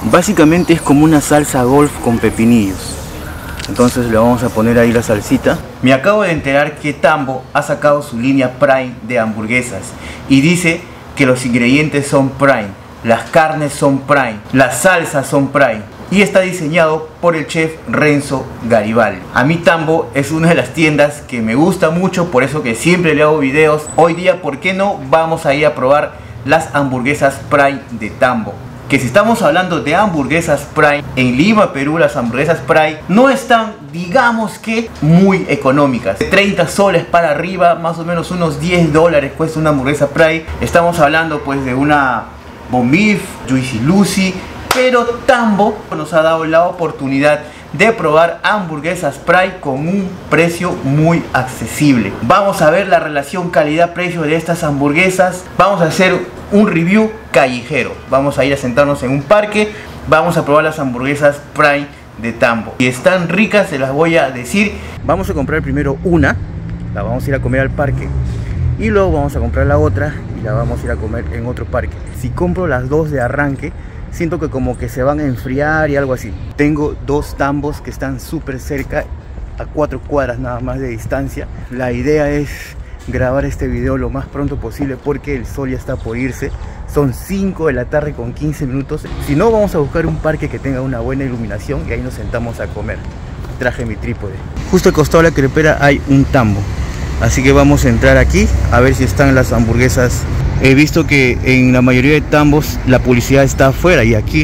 Básicamente es como una salsa golf con pepinillos. Entonces le vamos a poner ahí la salsita. Me acabo de enterar que Tambo ha sacado su línea Prime de hamburguesas y dice que los ingredientes son Prime, las carnes son Prime, las salsas son Prime, y está diseñado por el chef Renzo Garibaldi. A mí Tambo es una de las tiendas que me gusta mucho, por eso que siempre le hago videos. Hoy día, ¿por qué no? Vamos a ir a probar las hamburguesas Prime de Tambo. Que si estamos hablando de hamburguesas Prime, en Lima, Perú, las hamburguesas Prime no están, digamos que, muy económicas. De 30 soles para arriba, más o menos unos 10 dólares cuesta una hamburguesa Prime. Estamos hablando pues de una Bon Beef, Juicy Lucy, pero Tambo nos ha dado la oportunidad de probar hamburguesas Prime con un precio muy accesible. Vamos a ver la relación calidad-precio de estas hamburguesas. Vamos a hacer un review callejero. Vamos a ir a sentarnos en un parque. Vamos a probar las hamburguesas Prime de Tambo. Y están ricas, se las voy a decir. Vamos a comprar primero una, la vamos a ir a comer al parque, y luego vamos a comprar la otra y la vamos a ir a comer en otro parque. Si compro las dos de arranque, siento que como que se van a enfriar y algo así. Tengo dos Tambos que están súper cerca, a 4 cuadras nada más de distancia. La idea es grabar este video lo más pronto posible porque el sol ya está por irse. Son 5 de la tarde con 15 minutos. Si no, vamos a buscar un parque que tenga una buena iluminación y ahí nos sentamos a comer. Traje mi trípode. Justo al costado de la crepera hay un Tambo, así que vamos a entrar aquí a ver si están las hamburguesas. He visto que en la mayoría de Tambos la publicidad está afuera y aquí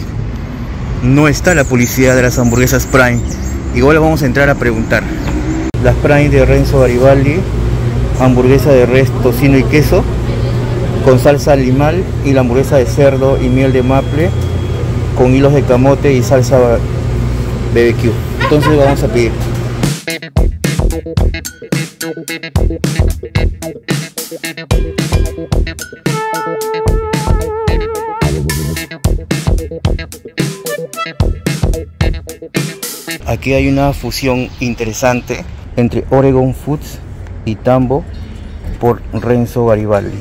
no está la publicidad de las hamburguesas Prime. Igual vamos a entrar a preguntar. Las Prime de Renzo Garibaldi, hamburguesa de res, tocino y queso con salsa limal, y la hamburguesa de cerdo y miel de maple con hilos de camote y salsa BBQ. Entonces vamos a pedir. Aquí hay una fusión interesante entre Oregon Foods y Tambo por Renzo Garibaldi.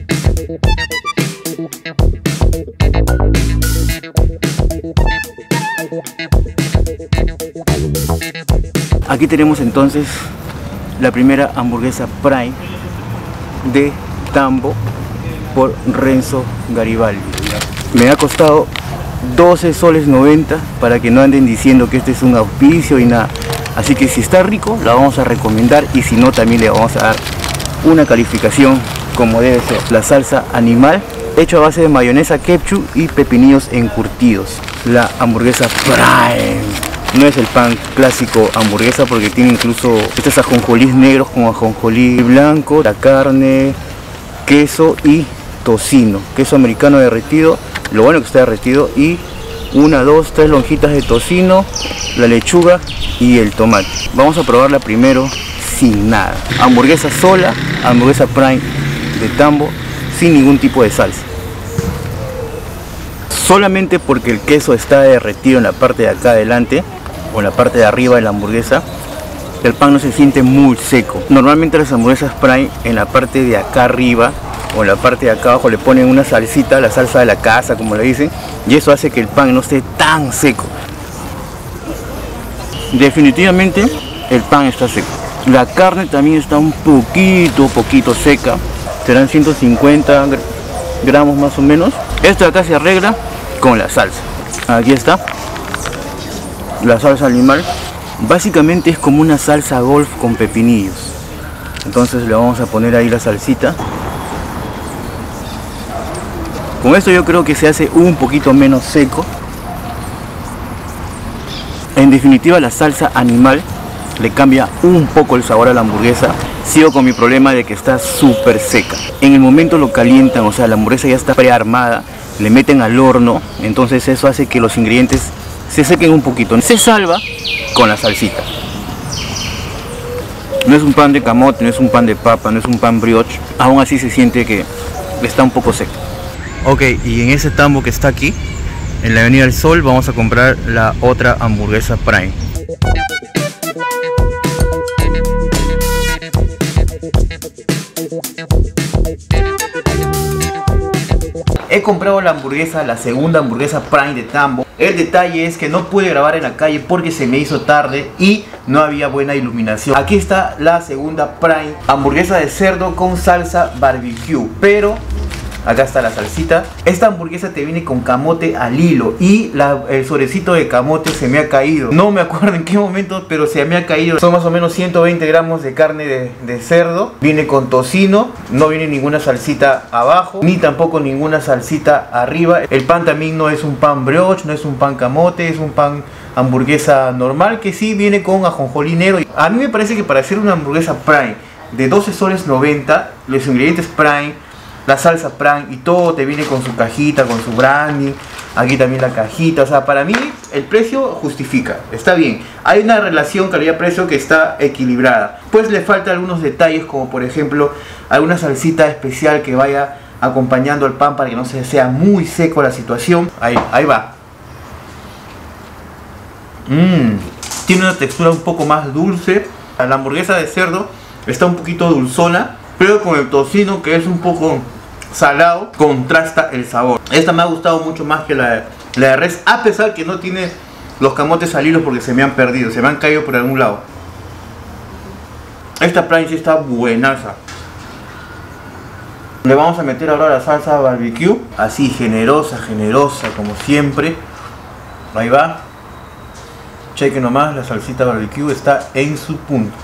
Aquí tenemos entonces la primera hamburguesa Prime de Tambo por Renzo Garibaldi. Me ha costado 12 soles 90, para que no anden diciendo que este es un auspicio y nada. Así que si está rico, la vamos a recomendar, y si no, también le vamos a dar una calificación como debe ser. La salsa animal, hecho a base de mayonesa, ketchup y pepinillos encurtidos. La hamburguesa Prime no es el pan clásico hamburguesa, porque tiene incluso estos ajonjolís negros con ajonjolí blanco, la carne, queso y tocino, queso americano derretido, lo bueno que está derretido, y 1, 2, 3 lonjitas de tocino, la lechuga y el tomate. Vamos a probarla primero sin nada. Hamburguesa sola, hamburguesa Prime de Tambo, sin ningún tipo de salsa. Solamente porque el queso está derretido en la parte de acá adelante o en la parte de arriba de la hamburguesa, el pan no se siente muy seco. Normalmente las hamburguesas Prime, en la parte de acá arriba o en la parte de acá abajo, le ponen una salsita, la salsa de la casa como le dicen, y eso hace que el pan no esté tan seco. Definitivamente el pan está seco. La carne también está un poquito seca, serán 150 gramos más o menos. Esto de acá se arregla con la salsa. Aquí está la salsa animal. Básicamente es como una salsa golf con pepinillos. Entonces le vamos a poner ahí la salsita. Con esto yo creo que se hace un poquito menos seco. En definitiva, la salsa animal le cambia un poco el sabor a la hamburguesa. Sigo con mi problema de que está súper seca. En el momento lo calientan, o sea, la hamburguesa ya está prearmada, le meten al horno, entonces eso hace que los ingredientes se sequen un poquito. Se salva con la salsita. No es un pan de camote, no es un pan de papa, no es un pan brioche. Aún así se siente que está un poco seco. Ok, y en ese Tambo que está aquí, en la Avenida del Sol, vamos a comprar la otra hamburguesa Prime. he comprado la hamburguesa, la segunda hamburguesa Prime de Tambo. El detalle es que no pude grabar en la calle porque se me hizo tarde y no había buena iluminación. Aquí está la segunda Prime, hamburguesa de cerdo con salsa barbecue, pero acá está la salsita. Esta hamburguesa te viene con camote al hilo y el sobrecito de camote se me ha caído. No me acuerdo en qué momento, pero se me ha caído. Son más o menos 120 gramos de carne de cerdo. Viene con tocino, no viene ninguna salsita abajo, ni tampoco ninguna salsita arriba. El pan también no es un pan brioche, no es un pan camote, es un pan hamburguesa normal que sí viene con ajonjolí negro. A mí me parece que para hacer una hamburguesa Prime de 12 soles 90, los ingredientes Prime, la salsa Prime y todo te viene con su cajita, con su branding. Aquí también la cajita. O sea, para mí el precio justifica. Está bien. Hay una relación calidad-precio que está equilibrada. Pues le faltan algunos detalles, como por ejemplo alguna salsita especial que vaya acompañando el pan para que no sea muy seco la situación. Ahí va. Tiene una textura un poco más dulce. La hamburguesa de cerdo está un poquito dulzona, pero con el tocino, que es un poco salado, contrasta el sabor. Esta me ha gustado mucho más que la de res, a pesar que no tiene los camotes al hilo porque se me han perdido, se me han caído por algún lado. Esta Prime sí está buenaza. Le vamos a meter ahora la salsa barbecue, así generosa como siempre. Ahí va. Chequen nomás, la salsita barbecue está en su punto.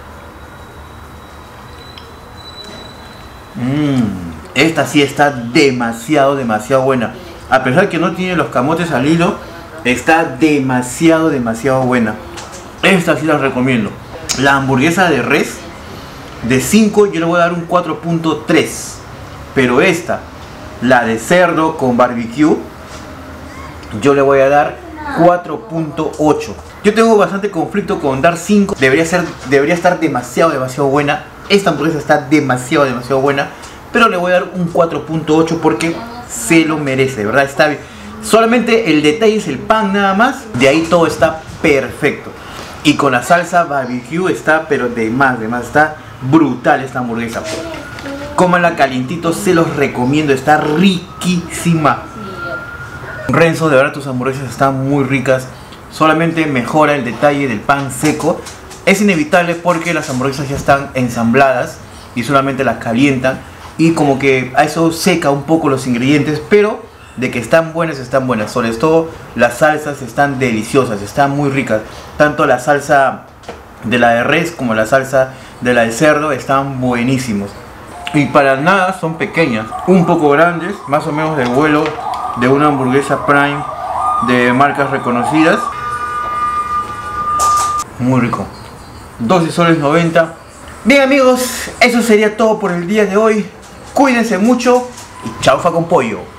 Esta sí está demasiado buena. A pesar que no tiene los camotes al hilo, está demasiado buena. Esta sí la recomiendo. La hamburguesa de res de 5 yo le voy a dar un 4.3. Pero esta, la de cerdo con barbecue, yo le voy a dar 4.8. Yo tengo bastante conflicto con dar 5. Debería estar demasiado buena. Esta hamburguesa está demasiado buena, pero le voy a dar un 4.8 porque se lo merece, de verdad está bien. Solamente el detalle es el pan nada más, de ahí todo está perfecto. Y con la salsa barbecue está pero de más, está brutal esta hamburguesa. Cómanla calientito, se los recomiendo, está riquísima. Renzo, de verdad tus hamburguesas están muy ricas, solamente mejora el detalle del pan seco. Es inevitable porque las hamburguesas ya están ensambladas y solamente las calientan y como que a eso seca un poco los ingredientes, pero de que están buenas, sobre todo las salsas están deliciosas, están muy ricas. Tanto la salsa de la de res como la salsa de la de cerdo están buenísimos. Y para nada son pequeñas, un poco grandes, más o menos del vuelo de una hamburguesa Prime de marcas reconocidas. Muy rico. 12 soles 90. Bien amigos, eso sería todo por el día de hoy. Cuídense mucho y chaufa con pollo.